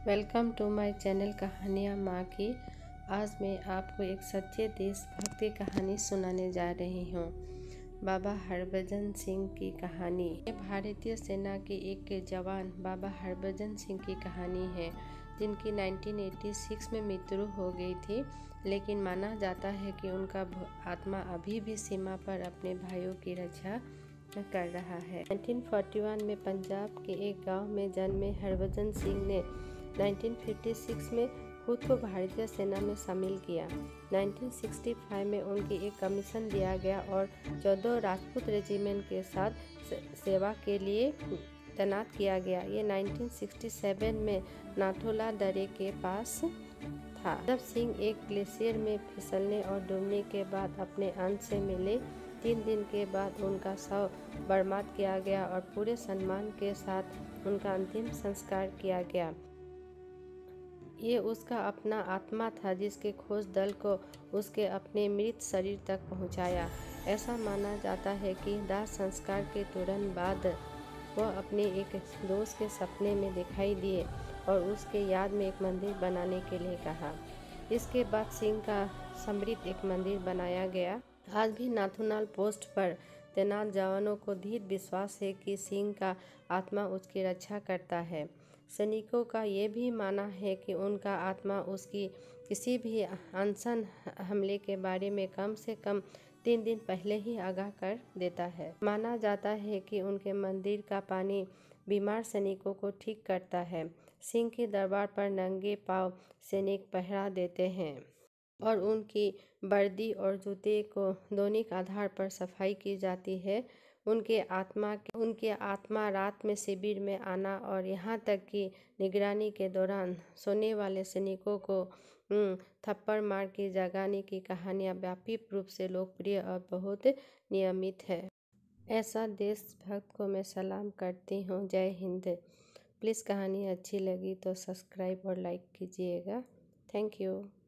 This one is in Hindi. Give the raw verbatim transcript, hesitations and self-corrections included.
वेलकम टू माय चैनल कहानियाँ माँ की। आज मैं आपको एक सच्चे देशभक्ति कहानी सुनाने जा रही हूँ। बाबा हरभजन सिंह की कहानी। ये भारतीय सेना के एक जवान बाबा हरभजन सिंह की कहानी है, जिनकी उन्नीस सौ छियासी में मृत्यु हो गई थी, लेकिन माना जाता है कि उनका आत्मा अभी भी सीमा पर अपने भाइयों की रक्षा कर रहा है। उन्नीस सौ इकतालीस में पंजाब के एक गांव में जन्मे हरभजन सिंह ने उन्नीस सौ छप्पन में खुद को भारतीय सेना में शामिल किया। उन्नीस सौ पैंसठ में उनकी एक कमीशन दिया गया और चौदह राजपूत रेजिमेंट के साथ सेवा के लिए तैनात किया गया। ये उन्नीस सौ सरसठ में नाथुला दर्रे के पास था, जब सिंह एक ग्लेशियर में फिसलने और डूबने के बाद अपने अंत से मिले। तीन दिन के बाद उनका शव बरामद किया गया और पूरे सम्मान के साथ उनका अंतिम संस्कार किया गया। ये उसका अपना आत्मा था जिसके खोज दल को उसके अपने मृत शरीर तक पहुंचाया। ऐसा माना जाता है कि दाह संस्कार के तुरंत बाद वह अपने एक दोस्त के सपने में दिखाई दिए और उसके याद में एक मंदिर बनाने के लिए कहा। इसके बाद सिंह का समृद्ध एक मंदिर बनाया गया। आज भी नाथुलाल पोस्ट पर तैनात जवानों को दृढ़ विश्वास है कि सिंह का आत्मा उसकी रक्षा करता है। सैनिकों का ये भी मानना है कि उनका आत्मा उसकी किसी भी अनशन हमले के बारे में कम से कम तीन दिन पहले ही आगाह कर देता है। माना जाता है कि उनके मंदिर का पानी बीमार सैनिकों को ठीक करता है। सिंह के दरबार पर नंगे पांव सैनिक पहरा देते हैं और उनकी वर्दी और जूते को दैनिक आधार पर सफाई की जाती है। उनके आत्मा उनके आत्मा रात में शिविर में आना और यहाँ तक कि निगरानी के दौरान सोने वाले सैनिकों को थप्पड़ मार के जगाने की कहानियाँ व्यापक रूप से लोकप्रिय और बहुत नियमित है। ऐसा देशभक्त को मैं सलाम करती हूँ। जय हिंद। प्लीज़ कहानी अच्छी लगी तो सब्सक्राइब और लाइक कीजिएगा। Thank you.